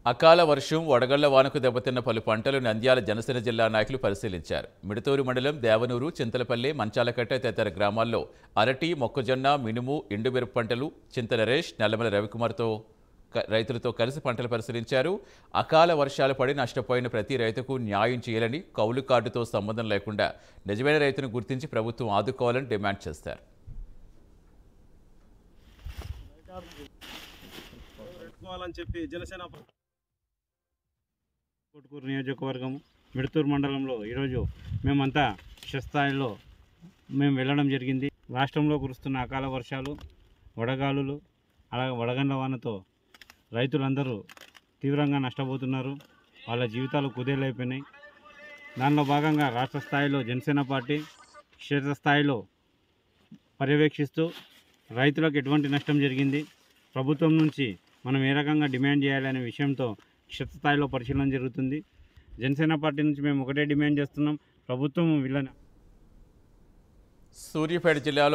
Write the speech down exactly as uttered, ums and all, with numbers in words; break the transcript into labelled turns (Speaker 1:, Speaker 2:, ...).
Speaker 1: అకాల వర్షం వడగళ్ల వానకు దెబ్బతిన్న పలు పంటలు నంద్యాల జనసేన జిల్లా నాయకులు పరిశీలించారు. మిడతూరు మండలం దేవనూరు, చింతలపల్లి, మంచాలకట్ట తదితర గ్రామాల్లో అరటి, మొక్కజొన్న, మినుము, ఎండుమిరప పంటలు చింత నరేష్, నల్లమల రవికుమార్తో రైతులతో కలిసి పంటలు పరిశీలించారు. అకాల వర్షాలు పడి నష్టపోయిన ప్రతి రైతుకు న్యాయం చేయాలని, కౌలు కార్డుతో సంబంధం లేకుండా నిజమైన రైతును గుర్తించి ప్రభుత్వం ఆదుకోవాలని డిమాండ్ చేశారు.
Speaker 2: చెప్పి జనసేన కోటుకూరు నియోజకవర్గం మిడతూరు మండలంలో ఈరోజు మేమంతా క్షేత్రస్థాయిలో మేము వెళ్ళడం జరిగింది. రాష్ట్రంలో కురుస్తున్న అకాల వర్షాలు, వడగాలులు, అలాగే వడగండ్ల వానతో రైతులందరూ తీవ్రంగా నష్టపోతున్నారు. వాళ్ళ జీవితాలు కుదేలైపోయినాయి. దానిలో భాగంగా రాష్ట్ర స్థాయిలో జనసేన పార్టీ క్షేత్రస్థాయిలో పర్యవేక్షిస్తూ రైతులకు ఎటువంటి నష్టం జరిగింది, ప్రభుత్వం నుంచి మనం ఏ రకంగా డిమాండ్ చేయాలనే విషయంతో క్షేత్రస్థాయిలో పరిశీలన జరుగుతుంది. జనసేన పార్టీ నుంచి మేము ఒకటే డిమాండ్ చేస్తున్నాం, ప్రభుత్వం వీళ్ళని
Speaker 1: సూర్యాపేట జిల్లాలో